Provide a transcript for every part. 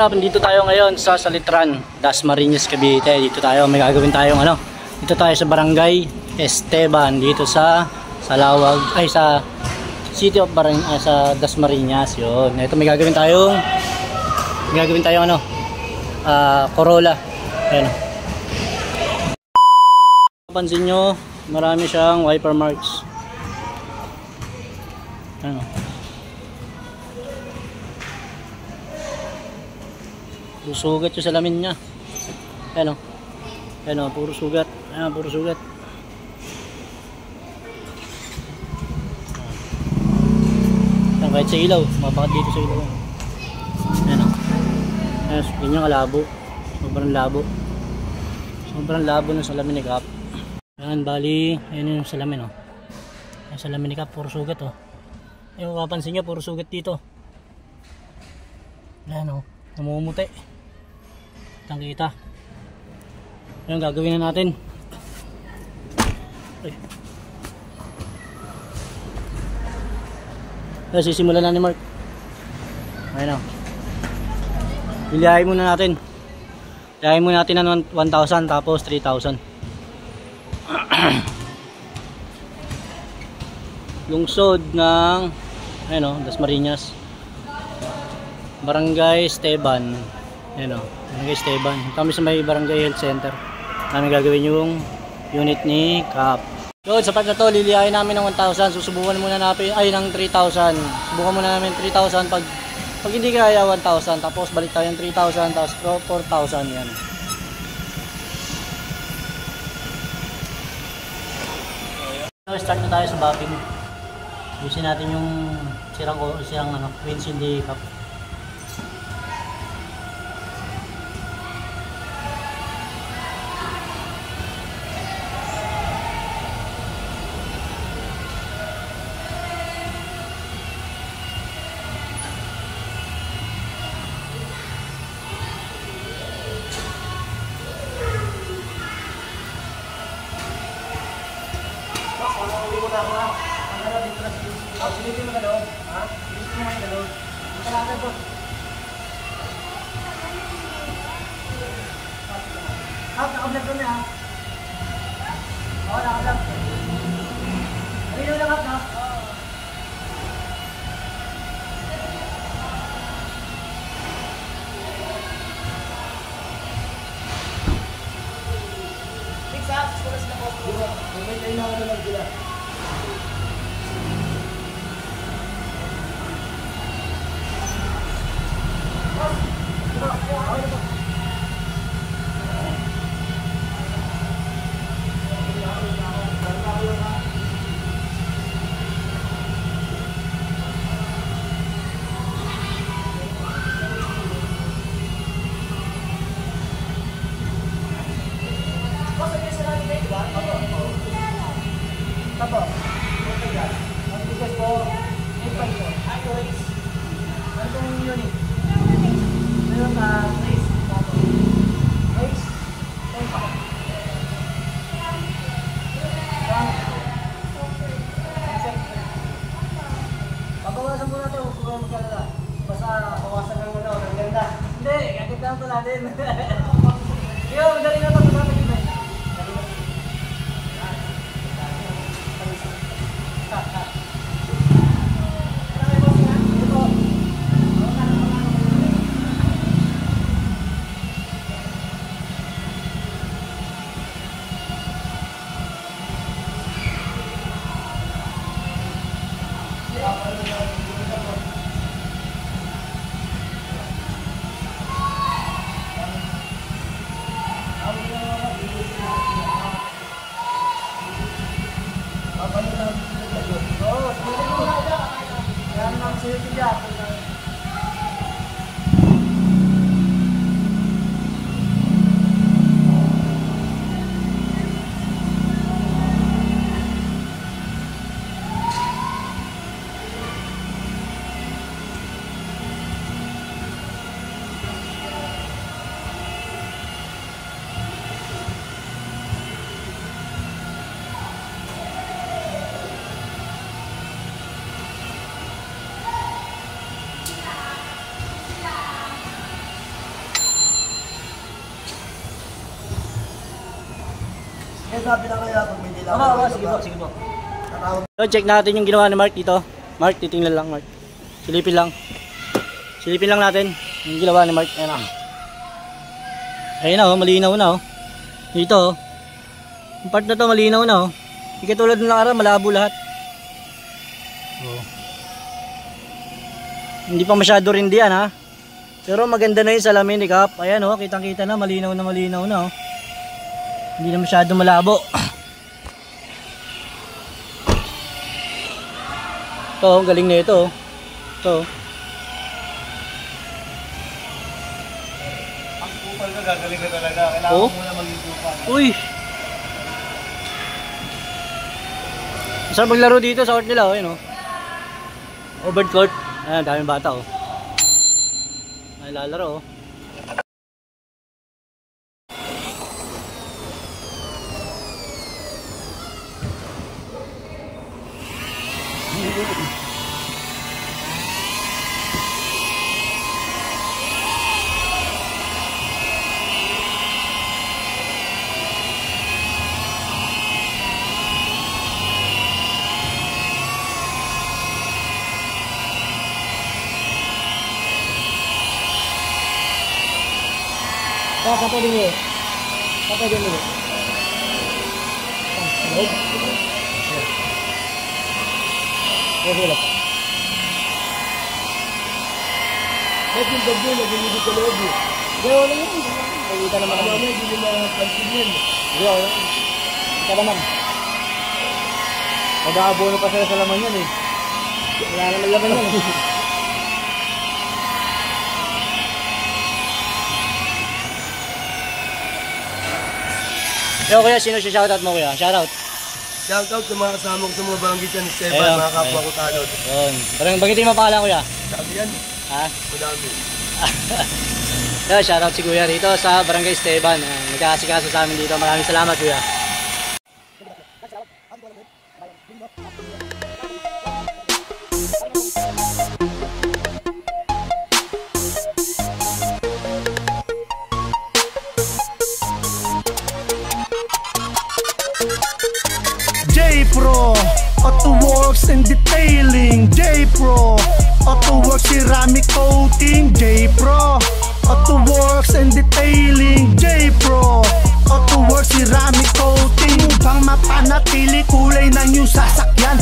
Dito tayo ngayon sa Salitran, Dasmariñas, Cavite. Dito tayo, may gagawin tayong ano. Dito tayo sa Barangay Esteban, dito sa Salawag, ay sa City of sa Dasmariñas, yun. Ito may gagawin tayong ano, Corolla. Ayan. Pansin nyo, marami siyang wiper marks. Ano? Sugat yung salamin niya. Ayan o. Ayan o, puro sugat. Ayan, puro sugat. Ayan, kahit sa ilaw. Mabakat dito sa ilaw. Ayan o. Ayan, ganyan kalabo. Sobrang labo. Sobrang labo ng salamin ni Cap. Ayan, bali. Ayan yung salamin o. Ayan, salamin ni Cap, puro sugat o. Ayan, kapansin nyo, puro sugat dito. Ayan o. Namumuti. Kita. Ayun, gagawin na natin. Ay, sisimulan na ni Mark. Ayun o. Bilihain muna natin. Bilihain muna natin ng 1,000 tapos 3,000. Lungsod ng ayun o, Dasmariñas, Barangay Esteban. Ayan o, Barangay Esteban. Kami sa may Barangay Health Center. Namin gagawin yung unit ni Cap. Yun, sa part na to, lilihain namin ng 1,000. Susubukan muna natin, ay ng 3,000. Subukan muna namin 3,000. Pag hindi kaya 1,000, tapos balik tayo ng 3,000, tapos 4,000 yan. So, start na tayo sa bapping. Usin natin yung sirang ano, windshield ni Cap. Silipin mo na doon. Ha? Silipin mo na doon. Ito lang na doon. Nakablog doon ha. Oo, nakablog. Ayun yung lakad na. Fix ha? Sila sila po. May tayo na ako lang sila. Bawasan mo na ito, kung magkala. Basta bawasan lang mo na, ang ganda. Hindi, agad lang ito natin. Yo, madali na ito, madali na ito. Thank you. sabi na kaya pag may dilaw. Sige po, sige po. So, check natin yung ginawa ni Mark dito. Mark, titingnan lang Mark. Silipin lang. Silipin lang natin yung ginawa ni Mark. Ayan na. Ayan na, malinaw na. Dito, yung part na to malinaw na. Hindi katulad ng nakaraan, malabo lahat. Hindi pa masyado rin diyan ha. Pero maganda na yung salamin ni Kap. Ayan kitang kita na, malinaw na. Hindi na masyado malabo. Ito, galing na ito. Ito. Ang kupal ka, gagaling ka talaga. Kailangan mo na maging kupal. Uy! Masarap maglaro dito sa court nila, ayun Over court. Ayan, daming bata ay lalaro Sapa dulu. Sapa dulu. Boleh. Lagi lagi di lagi. Jauh lagi. Kita nama namanya di dalam kantin. Jauh. Kita naman. Ada abono pa sa laman yan Wala naman laman yan Yo kuya, sino siya shoutout mo kuya? Shoutout. Shoutout sa mga kasama ko sa mga barangay dyan, Esteban, mga kapwa ko tanod. Yun. Parang bagitin mo pangalan kuya? Sabi yan. Ha? Madami. Yo, shoutout si kuya dito sa Barangay Esteban. Nag-aasikaso sa amin dito. Maraming salamat kuya. J-Pro, Auto Works and Detailing. J-Pro, Auto Works Ceramic Coating. J-Pro, Auto Works and Detailing. J-Pro, Auto Works Ceramic Coating. Upang mapanatili kulay ng iyong sasakyan,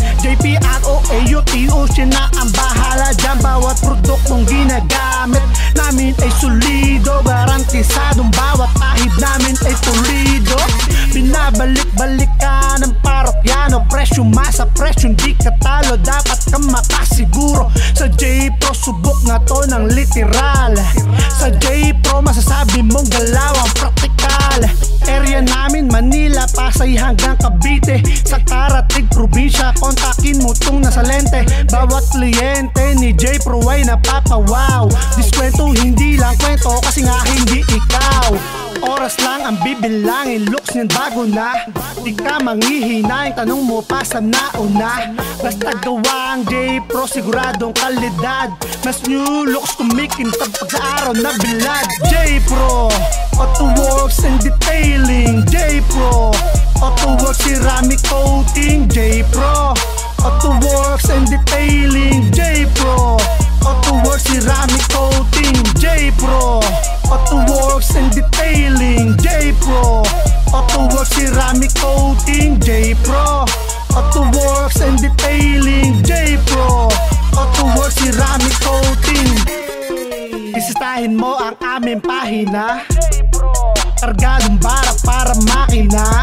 JPROAUTO siya na ang bahala dyan. Bawat produktong ginagamit namin ay solido, garantisadong bawat ahid namin ay pulido. Binabalik-balik ka ng parokyano, presyo masa, presyo di ka talo, dapat kang makasiguro. Sa J-Pro subok nga to ng literal. Sa J-Pro masasabi mong galawang praktikal. Area namin Manila, Pasay hanggang Cavite. Sa Karatig, probinsya, kontakin mo tong nasa lente. Bawat kliyente ni J-Pro ay napapawaw. Diskwento hindi lang kwento kasi nga hindi ikaw. Oras lang ang bibilangin, looks niyan bago na. Di ka manghihinayang, tanong mo pa sa nauna. Basta gawa ang J-Pro, siguradong kalidad. Mas new looks kumikintab pag sa araw na bilad. J-Pro, Auto Works and Detailing. J-Pro, Auto Works Ceramic Coating. J-Pro, Auto Works and Detailing. J-Pro, Auto Works Ceramic Coating. J-Pro, Auto Works and Detailing. J-Pro, Auto Works Ceramic Coating. J-Pro, Auto Works and Detailing. J-Pro, Auto Works Ceramic Coating. Bisitahin mo ang aming pahina, kargadong bara para makina.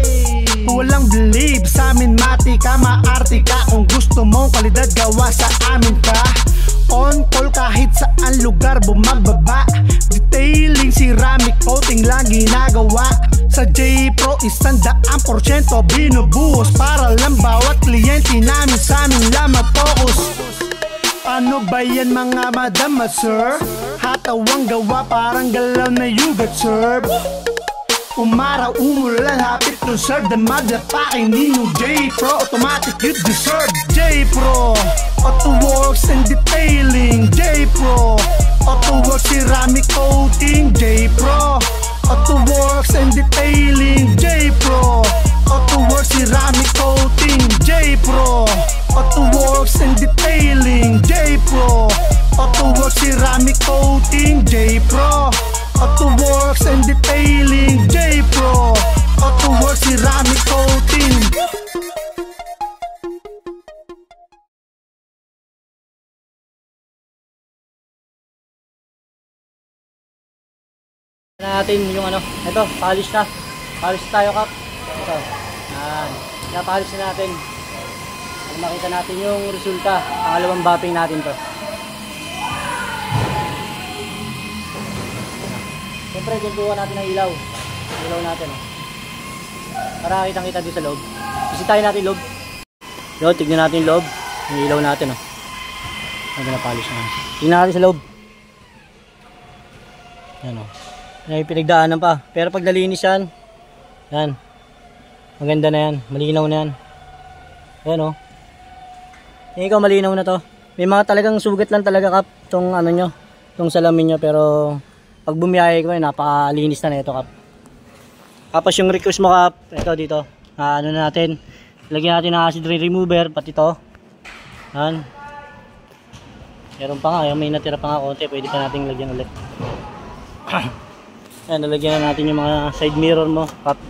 Walang believe sa amin, mati ka, maarte ka. Kung gusto mong kalidad, gawa sa amin ka. On call kahit saan lugar bumababa. Detailing, ceramic coating lang ginagawa. Sa J-Pro 100% binubuhos para lang bawat kliyente namin sa amin lang mag-focus. Ano ba yan mga madam at sir? Hatawang gawa parang galaw na yugat serve. Umaraw, umulan, hapit to serve. The motherfucking ninyo J-Pro, automatic you deserve. J-Pro, Auto Works and Detailing. J-Pro, Auto Works Ceramic Coating. J-Pro, Auto Works and Detailing. J-Pro, J-Pro Auto Works and Detailing, J-Pro Auto Works Ceramic Coating. Natin yung ano, ito, polish na. Polish tayo, Kap. Ito. Yan. Polish na natin. Para makita natin yung resulta. Pangalawang bapping natin to. Siyempre, gintuwa natin ang ilaw. Ilaw natin, oh. Para kitang-kita doon sa loob. Bisitahin natin yung loob. Yo, tignan natin yung loob. Yung ilaw natin, oh. Ano na polish na. Tignan natin sa loob. Yan, oh. May pinagdaanan pa. Pero pag nalinis yan, yan. Maganda na yan. Malinaw na yan. Ayan, oh. Tingin ko malinaw na to. May mga talagang sugat lang talaga, Kap. Itong ano nyo. Itong salamin nyo. Pero pag bumiyahe ko, napakalinis na ito, Kap. Tapos yung request mo, Kap. Ito dito. Ano na natin. Lagyan natin ng acid rain remover. Pati ito. Yan. Meron pa nga. May natira pa nga konti. Pwede pa natin lagyan ulit. Ayan, nalagyan na natin yung mga side mirror mo, Kap.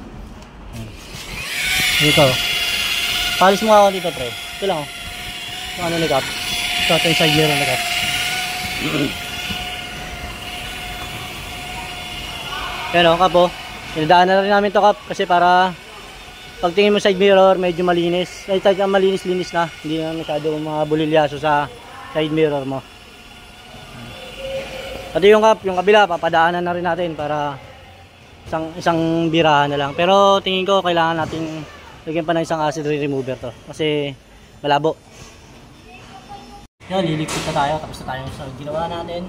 Dito. Polish mo ako dito, pre. Ito lang, oh. Ito ano ni Kap. Ito yung side mirror ni Kap. Ayan, oh, Kap, oh. Pinadaan na rin namin to, Kap. Kasi para pagtingin mo side mirror, medyo malinis. Ay, malinis-linis na. Hindi na masyado mga bulilyaso sa side mirror mo. Pati yung Kap, yung kabila, papadaanan na rin natin para isang birahan na lang. Pero tingin ko kailangan natin lagyan pa ng isang acid rain remover to. Kasi malabo. Yan, lilikpit na tayo. Tapos na tayo sa ginawa natin.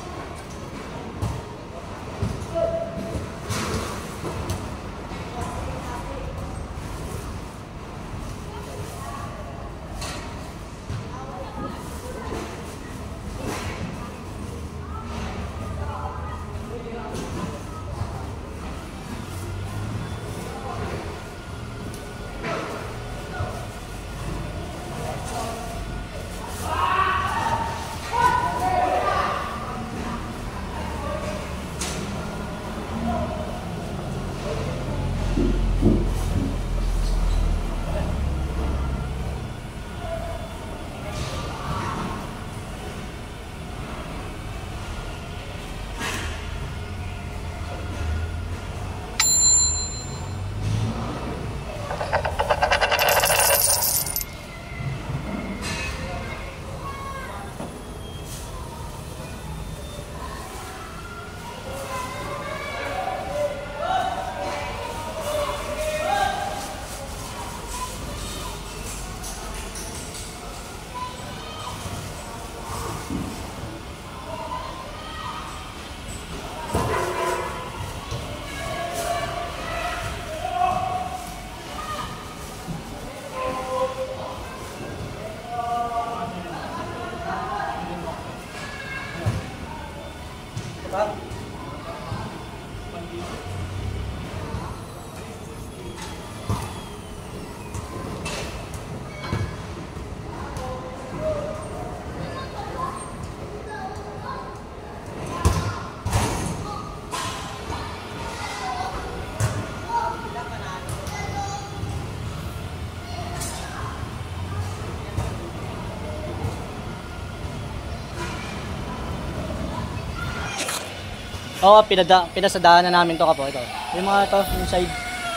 Oo, pinasadaan na namin to, Kap. Ito. Yung mga to, yung side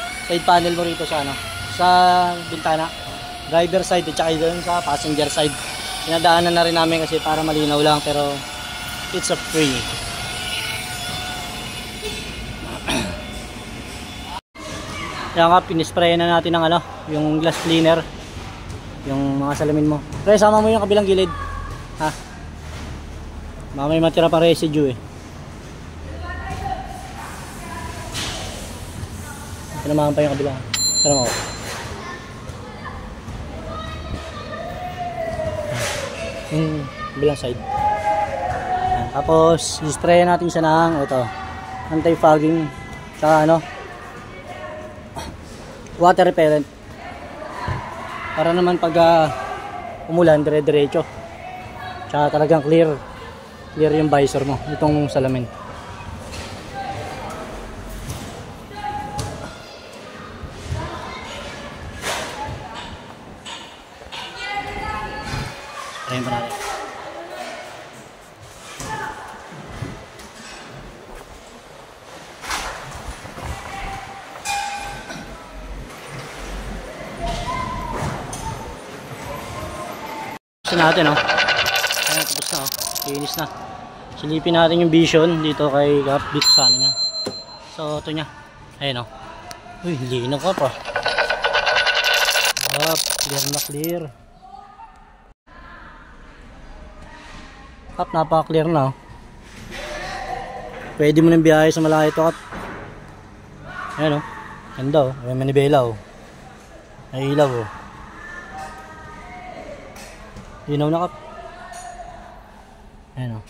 panel mo rito sa ano, sa bintana. Driver side at saka doon sa passenger side. Pinadaanan na rin namin kasi para malinaw lang, pero it's a free. Kaya nga, pinispray na natin ng ano, yung glass cleaner. Yung mga salamin mo. Pre, sama mo yung kabilang gilid. Ha? Baka may matira pa residue eh. Pinamahan pa yung kabila. Tara mo. Yung kabilang side. Ayan. Tapos, isprayan natin siya ng ito, anti-fogging sa ano, water repellent. Para naman pag umulan, dire-diretso. Tsaka talagang clear. clear yung visor mo, itong salamin. Sprayin pa natin. Natin oh. Ayan, tapos na oh. Finish na. Silipin natin yung vision dito kay Kap dito sa ano niya. So ito niya. Ayan oh. Uy, lino ka pa. Clear na clear. Kap, napaka-clear na oh. Pwede mo nang biyahe sa malayo ito, Kap. Ayan oh. Ganda oh. May manibela oh. May ilaw oh. Linaw na, Kap. Ayan o.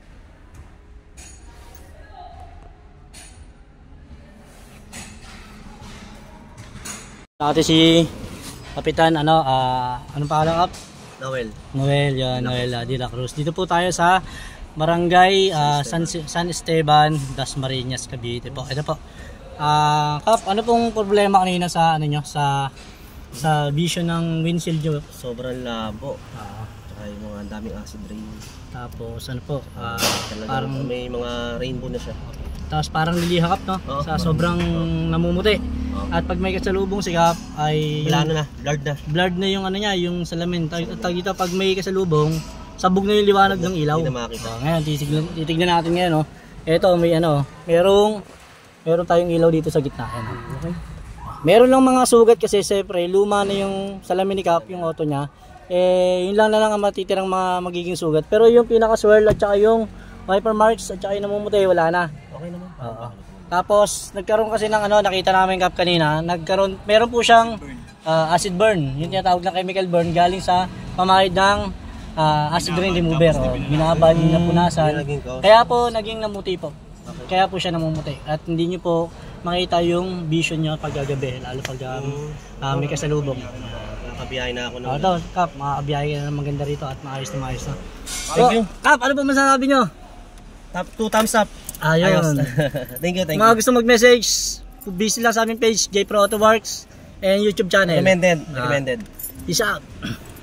Nakati si Kapitan, anong pangalan, Kap? Noel, yan, Noel De La Cruz. Dito po tayo sa Barangay San Esteban, Dasmariñas, Cavite po. Ito po. Kap, ano pong problema kanina sa ano nyo, sa vision ng windshield nyo? Sobrang labo. Tsaka yung mga daming acid rain. Tapos ano po, parang may mga rainbow na siya. Tapos parang lilihakap no? Sa sobrang namumuti. At pag may kasalubong si Kap ay Wala na, blurred na. Yung ano niya, yung salamin. Tag dito pag may kasalubong, sabog na yung liwanag ng ilaw. Hindi na makita. Ngayon titignan natin ngayon no. Ito may meron tayong ilaw dito sa gitna. Okay. Meron lang mga sugat kasi siyempre luma na yung salamin ni Kap, yung auto niya. Yun lang ang matitirang mga magiging sugat. Pero yung pinaka-swirl at saka yung wiper marks at saka yung namumutay, wala na. Okay naman. Oo. Tapos nagkaroon kasi ng nakita namin Kap kanina, meron po siyang acid burn. Yung tinatawag na chemical burn galing sa pamahid ng acid rain remover. Binabad, napunasan. Kaya po naging namuti po. Kaya po siya namumuti. At hindi nyo po makita yung vision nyo pag gagabi, lalo pag may kasalubong. Nakabiyahe na ako ng Ito, Kap, makakabiyahe ka na maganda rito at maayos na. Thank you. Kap, ano po masasabi nyo? 2 thumbs up. Ayun. Thank you. Mga gusto mag-message, busy lang sa aming page, J Pro Auto Works, and YouTube channel. Recommended. Peace out.